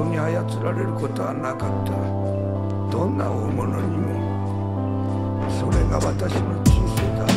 人に操られることはなかった。どんな大物にも。それが私の人生だ。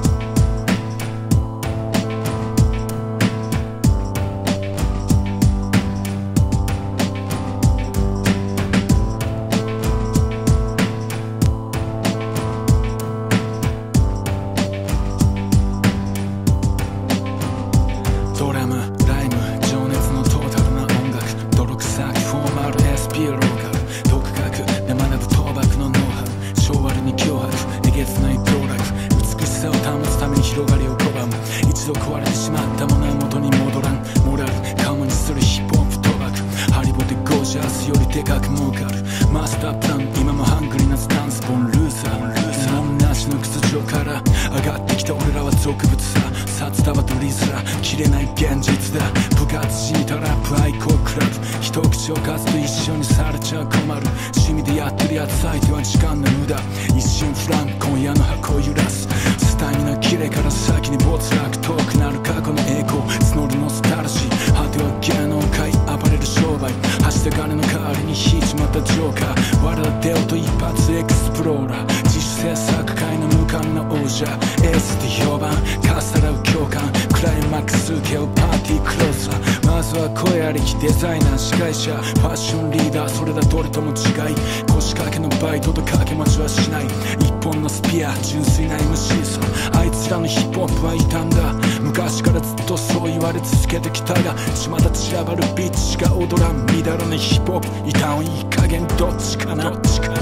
ドラム、ライム、情熱のトータルな音楽、泥臭くフォーマル SP ローカル、独学で学ぶ倒幕のノウハウ、性悪に脅迫、えげつない道楽、美しさを保つために広がりを拒む。一度壊れてしまったものは元に戻らん。モラルカモにするヒップホップ賭博、ハリボテゴージャスよりでかく儲かる。マスタープラン、今もハングリーなスタンス、ボンルーサー。何なしの屈辱から上がってきた俺らは俗物さ。札束とリスラ切れない現実だ。部活しみたラップ愛好クラブ、一口おかずと一緒にされちゃ困る。趣味でやってるやつ相手は時間の無駄。一瞬フラン今夜の箱を揺らす。スタミナ切れから先に没落、遠くなる過去の栄光募るノスタルジー。果ては芸能界暴れる商売、走った金の代わりに引いちまったジョーカー。我らデオと一発エクスプローラー、自主制作界の無冠の王者。エースって評判かっさらう共感、クライマックス受けをパーティークローザー。まずは声ありきデザイナー司会者ファッションリーダー、それらどれとも違い腰掛けのバイトと掛け持ちはしない。一本のスピア純粋な MC さ。あいつらのヒップホップは傷んだ。昔からずっとそう言われ続けてきたが、巷散らばるビッチしか踊らん乱れないヒップホップ。異端をいい加減どっちかな。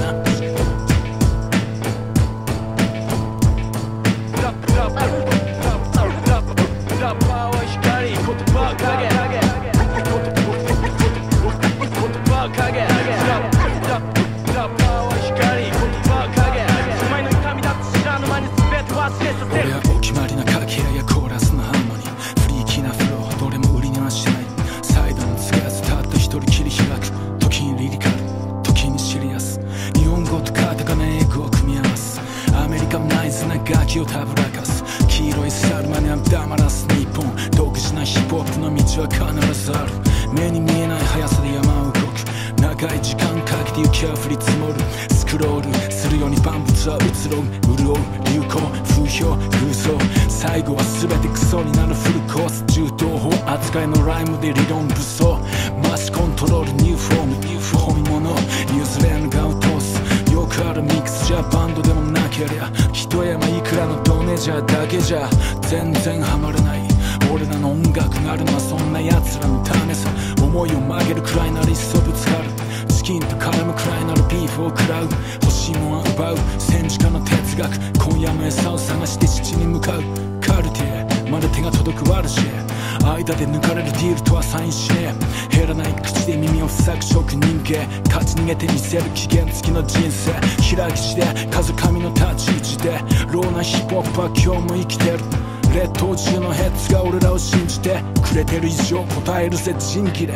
俺はお決まりな掛け合いやコーラスのハーモニー、フリーキーなフローどれも売りにはしない。サイドにつけずたった一人切り開く。時にリリカル時にシリアス、日本語とカタカナ英語を組み合わす。アメリカンナイズな楽器をたぶらかす。黄色いサルマには黙らす日本。独自なヒップホップの道は必ずある。目に見えない速さで山を動く。長い時間かけて雪は降り積もる。スクロールするように万物は移ろう。潤う流行風評空想、最後は全てクソになるフルコース。銃刀法扱いのライムで理論武装。マスコントロールニューフォーム本物譲れぬがを通す。よくあるミックスじゃバンドでもなけりゃ一山いくらのドメジャーだけじゃ全然ハマれない。俺らの音楽があるのはそんな奴らのためさ。思いを曲げるくらいならいっそぶつかる。チキンと絡むくらいならビーフを食らう。欲しいもんは奪う戦時下の哲学。今夜も餌を探して父に向かう。カルティエまで手が届くワルシェ。間で抜かれるディールとはサインしねえ。減らない口で耳を塞ぐ職人系。勝ち逃げてみせる期限付きの人生。開き地で数神の立ち位置でローなヒップホップは今日も生きてる。列島中のヘッズが俺らを信じてくれてる以上答えるぜ人気で。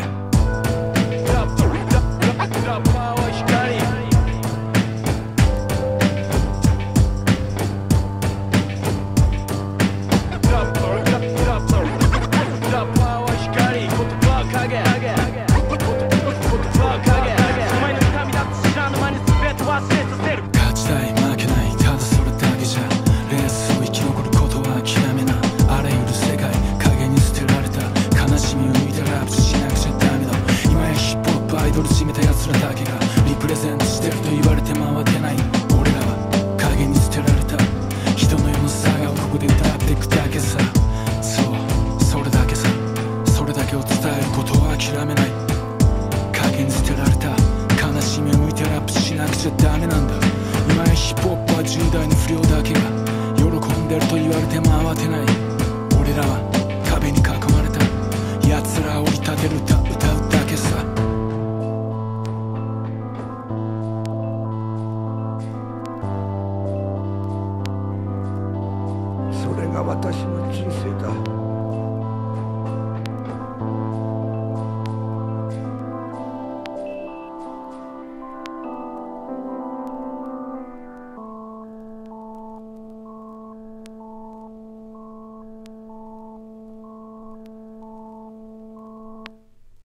勝ちたい負けないただそれだけじゃレースを生き残ることは諦めな。あらゆる世界影に捨てられた悲しみを抜いてラップしなくちゃダメだ。今やヒップホップアイドル締めた奴らだけがリプレゼントしてると言われて回ってない。俺らは影に捨てられた人の世のサガをここで歌っていくだけさ。そうそれだけさ。それだけを伝えることは諦めない。影に捨てられた悲しみを向いてラップしなくちゃダメなんだ。今やヒップホップは10代の不良だけが喜んでると言われても慌てない。俺らは壁に囲まれた奴らを追い立てる